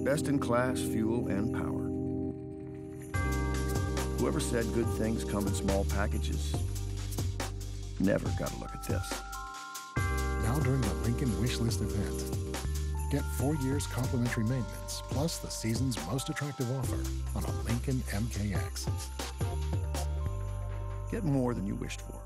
Best-in-class fuel and power. Whoever said good things come in small packages never got a look at this. Now during the Lincoln Wishlist event, get 4 years complimentary maintenance, plus the season's most attractive offer on a Lincoln MKX. Get more than you wished for.